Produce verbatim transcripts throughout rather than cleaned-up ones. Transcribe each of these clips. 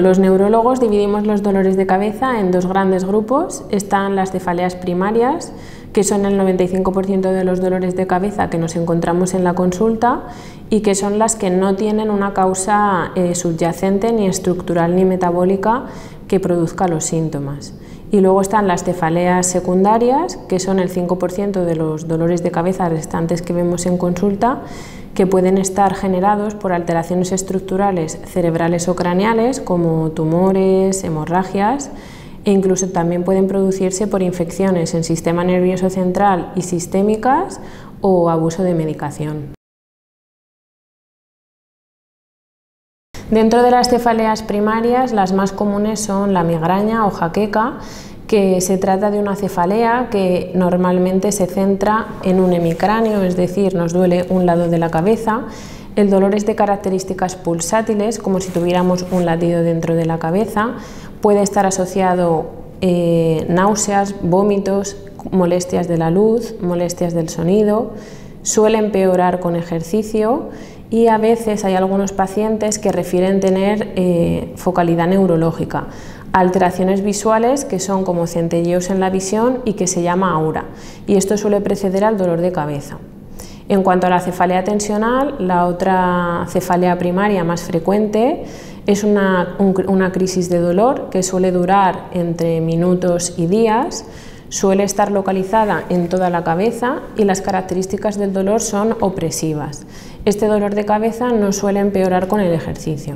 Los neurólogos dividimos los dolores de cabeza en dos grandes grupos. Están las cefaleas primarias, que son el noventa y cinco por ciento de los dolores de cabeza que nos encontramos en la consulta y que son las que no tienen una causa eh, subyacente ni estructural ni metabólica que produzca los síntomas. Y luego están las cefaleas secundarias, que son el cinco por ciento de los dolores de cabeza restantes que vemos en consulta, que pueden estar generados por alteraciones estructurales cerebrales o craneales, como tumores, hemorragias, e incluso también pueden producirse por infecciones en sistema nervioso central y sistémicas o abuso de medicación. Dentro de las cefaleas primarias, las más comunes son la migraña o jaqueca, que se trata de una cefalea que normalmente se centra en un hemicráneo, es decir, nos duele un lado de la cabeza. El dolor es de características pulsátiles, como si tuviéramos un latido dentro de la cabeza. Puede estar asociado eh, náuseas, vómitos, molestias de la luz, molestias del sonido. Suele empeorar con ejercicio y a veces hay algunos pacientes que refieren tener eh, focalidad neurológica, alteraciones visuales que son como centelleos en la visión y que se llama aura, y esto suele preceder al dolor de cabeza. En cuanto a la cefalea tensional, la otra cefalea primaria más frecuente es una, un, una crisis de dolor que suele durar entre minutos y días, suele estar localizada en toda la cabeza y las características del dolor son opresivas. Este dolor de cabeza no suele empeorar con el ejercicio.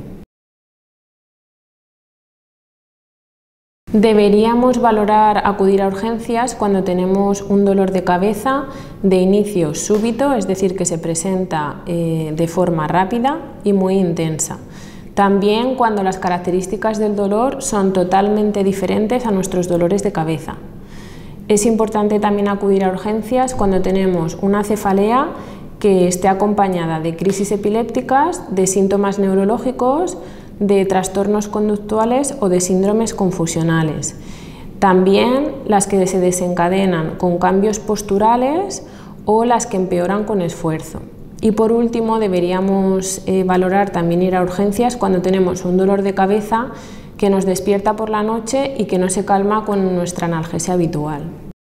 Deberíamos valorar acudir a urgencias cuando tenemos un dolor de cabeza de inicio súbito, es decir, que se presenta eh, de forma rápida y muy intensa. También cuando las características del dolor son totalmente diferentes a nuestros dolores de cabeza. Es importante también acudir a urgencias cuando tenemos una cefalea que esté acompañada de crisis epilépticas, de síntomas neurológicos, de trastornos conductuales o de síndromes confusionales. También las que se desencadenan con cambios posturales o las que empeoran con esfuerzo. Y por último, deberíamos eh, valorar también ir a urgencias cuando tenemos un dolor de cabeza que nos despierta por la noche y que no se calma con nuestra analgesia habitual.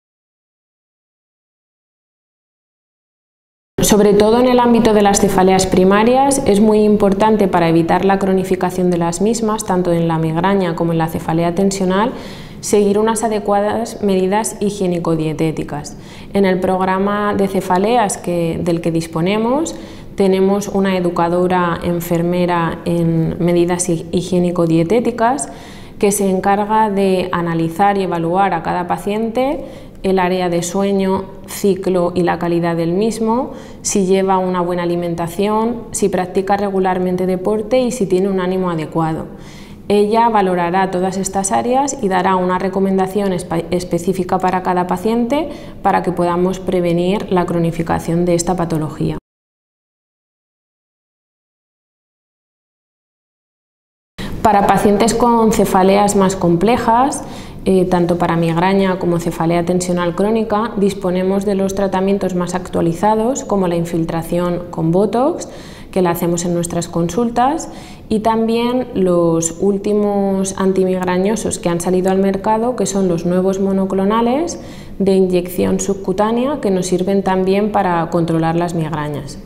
Sobre todo en el ámbito de las cefaleas primarias es muy importante para evitar la cronificación de las mismas, tanto en la migraña como en la cefalea tensional, seguir unas adecuadas medidas higiénico-dietéticas. En el programa de cefaleas que, del que disponemos, tenemos una educadora enfermera en medidas higiénico-dietéticas que se encarga de analizar y evaluar a cada paciente el área de sueño, ciclo y la calidad del mismo, si lleva una buena alimentación, si practica regularmente deporte y si tiene un ánimo adecuado. Ella valorará todas estas áreas y dará una recomendación específica para cada paciente para que podamos prevenir la cronificación de esta patología. Para pacientes con cefaleas más complejas, eh, tanto para migraña como cefalea tensional crónica, disponemos de los tratamientos más actualizados, como la infiltración con Botox, que la hacemos en nuestras consultas, y también los últimos antimigrañosos que han salido al mercado, que son los nuevos monoclonales de inyección subcutánea, que nos sirven también para controlar las migrañas.